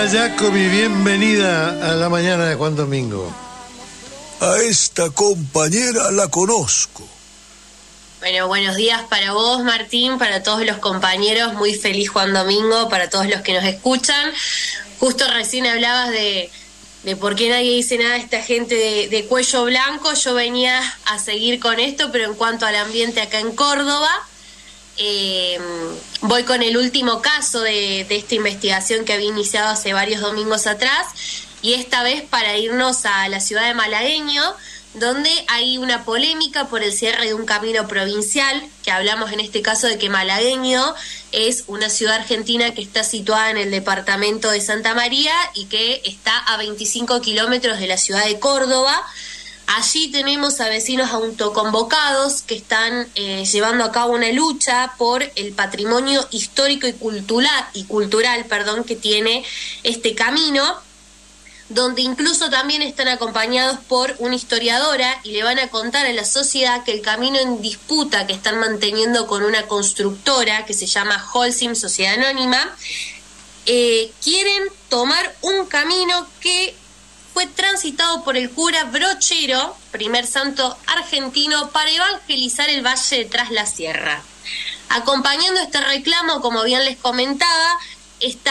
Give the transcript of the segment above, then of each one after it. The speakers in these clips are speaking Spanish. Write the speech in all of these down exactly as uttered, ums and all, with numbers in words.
Hola Jacobi, bienvenida a la mañana de Juan Domingo. A esta compañera la conozco. Bueno, buenos días para vos, Martín, para todos los compañeros. Muy feliz Juan Domingo, para todos los que nos escuchan. Justo recién hablabas de, de por qué nadie dice nada a esta gente de, de cuello blanco. Yo venía a seguir con esto, pero en cuanto al ambiente acá en Córdoba, eh, voy con el último caso de, de esta investigación que había iniciado hace varios domingos atrás, y esta vez para irnos a la ciudad de Malagueño, donde hay una polémica por el cierre de un camino provincial, que hablamos en este caso de que Malagueño es una ciudad argentina que está situada en el departamento de Santa María y que está a veinticinco kilómetros de la ciudad de Córdoba. Allí tenemos a vecinos autoconvocados que están eh, llevando a cabo una lucha por el patrimonio histórico y cultural, y cultural, perdón, que tiene este camino, donde incluso también están acompañados por una historiadora y le van a contar a la sociedad que el camino en disputa que están manteniendo con una constructora que se llama Holcim Sociedad Anónima, eh, quieren tomar un camino que fue transitado por el cura Brochero, primer santo argentino, para evangelizar el valle de Tras la Sierra. Acompañando este reclamo, como bien les comentaba, está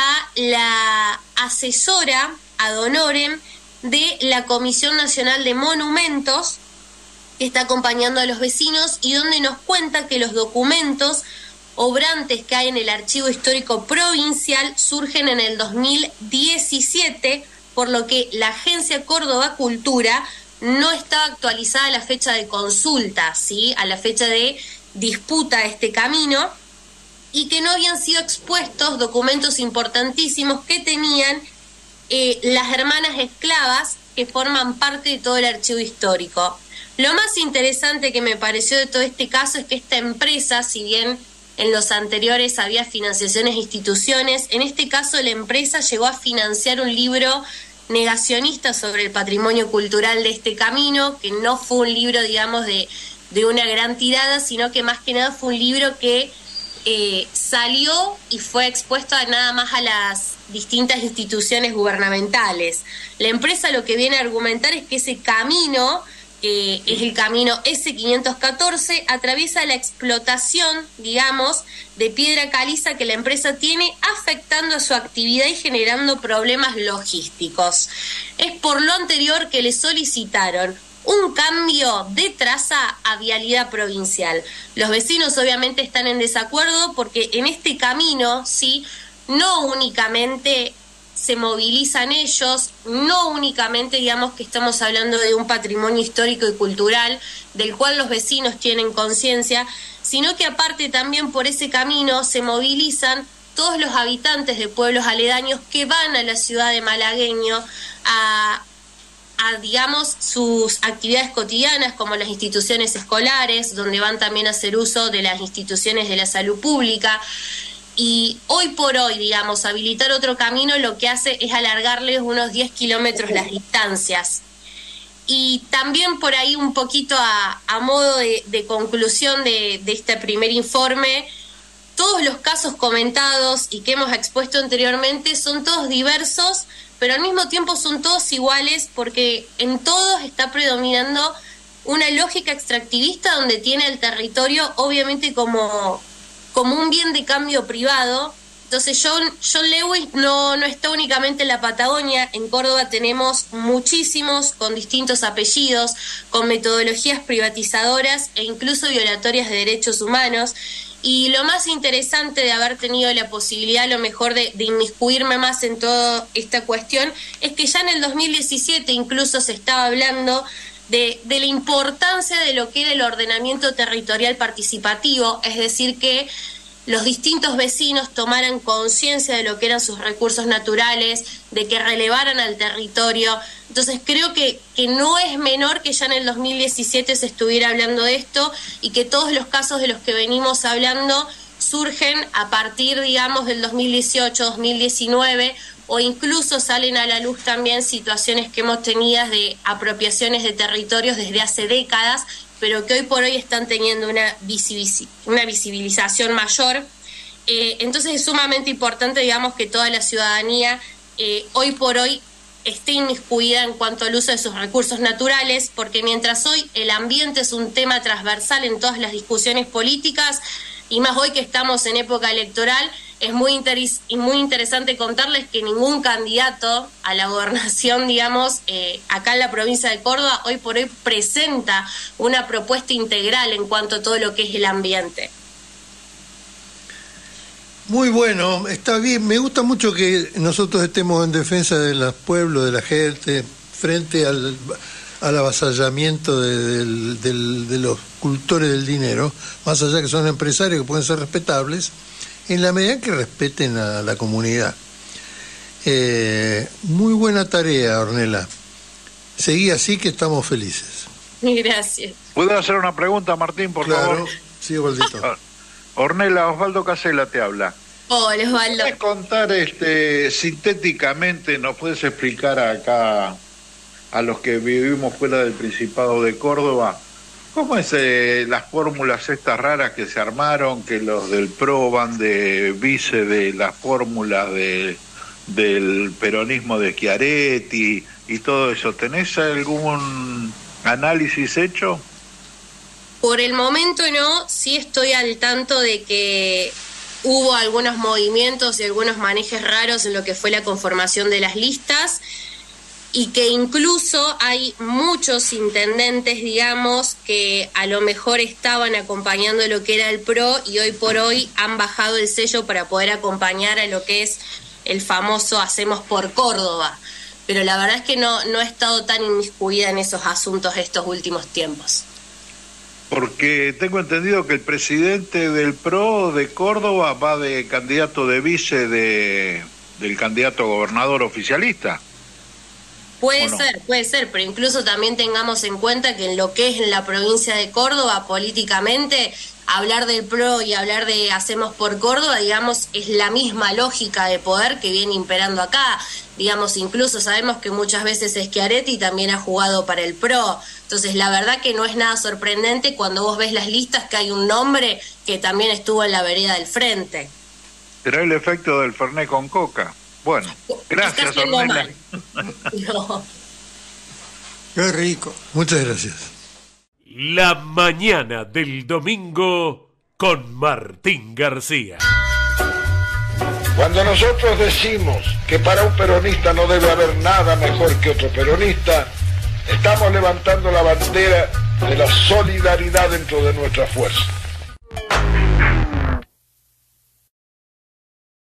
la asesora ad honorem de la Comisión Nacional de Monumentos, que está acompañando a los vecinos y donde nos cuenta que los documentos obrantes que hay en el Archivo Histórico Provincial surgen en el dos mil diecisiete, por lo que la Agencia Córdoba Cultura no estaba actualizada a la fecha de consulta, ¿sí?, a la fecha de disputa de este camino, y que no habían sido expuestos documentos importantísimos que tenían Eh, las hermanas esclavas que forman parte de todo el archivo histórico. Lo más interesante que me pareció de todo este caso es que esta empresa, si bien en los anteriores había financiaciones de instituciones, en este caso la empresa llegó a financiar un libro negacionista sobre el patrimonio cultural de este camino, que no fue un libro, digamos, de, de una gran tirada, sino que más que nada fue un libro que Eh, salió y fue expuesto a nada más a las distintas instituciones gubernamentales. La empresa lo que viene a argumentar es que ese camino, que es el camino ese quinientos catorce, atraviesa la explotación, digamos, de piedra caliza que la empresa tiene, afectando a su actividad y generando problemas logísticos. Es por lo anterior que le solicitaron un cambio de traza a vialidad provincial. Los vecinos obviamente están en desacuerdo porque en este camino, sí, no únicamente se movilizan ellos, no únicamente, digamos, que estamos hablando de un patrimonio histórico y cultural del cual los vecinos tienen conciencia, sino que aparte también por ese camino se movilizan todos los habitantes de pueblos aledaños que van a la ciudad de Malagueño a a, digamos, sus actividades cotidianas, como las instituciones escolares, donde van también a hacer uso de las instituciones de la salud pública. Y hoy por hoy, digamos, habilitar otro camino lo que hace es alargarles unos diez kilómetros las distancias. Y también por ahí un poquito a, a modo de, de conclusión de, de este primer informe, todos los casos comentados y que hemos expuesto anteriormente son todos diversos, pero al mismo tiempo son todos iguales porque en todos está predominando una lógica extractivista donde tiene el territorio obviamente como, como un bien de cambio privado. Entonces John, John Lewis no, no está únicamente en la Patagonia, en Córdoba tenemos muchísimos con distintos apellidos, con metodologías privatizadoras e incluso violatorias de derechos humanos. Y lo más interesante de haber tenido la posibilidad, a lo mejor, de, de inmiscuirme más en toda esta cuestión, es que ya en el dos mil diecisiete incluso se estaba hablando de, de la importancia de lo que era el ordenamiento territorial participativo, es decir, que los distintos vecinos tomaran conciencia de lo que eran sus recursos naturales, de que relevaran al territorio. Entonces creo que, que no es menor que ya en el dos mil diecisiete se estuviera hablando de esto y que todos los casos de los que venimos hablando surgen a partir, digamos, del dos mil dieciocho, dos mil diecinueve, o incluso salen a la luz también situaciones que hemos tenido de apropiaciones de territorios desde hace décadas, pero que hoy por hoy están teniendo una, visibiliz- una visibilización mayor. Eh, entonces es sumamente importante, digamos, que toda la ciudadanía eh, hoy por hoy esté inmiscuida en cuanto al uso de sus recursos naturales, porque mientras hoy el ambiente es un tema transversal en todas las discusiones políticas, y más hoy que estamos en época electoral, es muy, interis- y muy interesante contarles que ningún candidato a la gobernación, digamos, eh, acá en la provincia de Córdoba, hoy por hoy presenta una propuesta integral en cuanto a todo lo que es el ambiente. Muy bueno, está bien. Me gusta mucho que nosotros estemos en defensa de los pueblos, de la gente, frente al, al avasallamiento de, del, del, de los cultores del dinero, más allá que son empresarios que pueden ser respetables, en la medida que respeten a la comunidad. Eh, muy buena tarea, Ornella. Seguí así que estamos felices. Gracias. ¿Puedo hacer una pregunta, Martín, por claro, favor? Sí, Osvaldito. Ornella, Osvaldo Casella te habla. Hola, Osvaldo. ¿Puedes contar este, sintéticamente, nos puedes explicar acá a los que vivimos fuera del Principado de Córdoba, cómo es eh, las fórmulas estas raras que se armaron, que los del P R O van de vice de las fórmulas de, del peronismo de Schiaretti y todo eso? ¿Tenés algún análisis hecho? Por el momento no, sí estoy al tanto de que hubo algunos movimientos y algunos manejes raros en lo que fue la conformación de las listas, y que incluso hay muchos intendentes, digamos, que a lo mejor estaban acompañando lo que era el P R O y hoy por hoy han bajado el sello para poder acompañar a lo que es el famoso Hacemos por Córdoba. Pero la verdad es que no, no he estado tan inmiscuida en esos asuntos estos últimos tiempos. Porque tengo entendido que el presidente del P R O de Córdoba va de candidato de vice de, del candidato a gobernador oficialista. Puede no? ser, puede ser, pero incluso también tengamos en cuenta que en lo que es en la provincia de Córdoba, políticamente, hablar del P R O y hablar de Hacemos por Córdoba, digamos, es la misma lógica de poder que viene imperando acá. Digamos, incluso sabemos que muchas veces Schiaretti también ha jugado para el P R O. Entonces, la verdad que no es nada sorprendente cuando vos ves las listas que hay un nombre que también estuvo en la vereda del frente. ¿Será el efecto del Fernet con coca? Bueno, gracias, Ornella. No. Qué rico. Muchas gracias. La mañana del domingo con Martín García. Cuando nosotros decimos que para un peronista no debe haber nada mejor que otro peronista, estamos levantando la bandera de la solidaridad dentro de nuestra fuerza.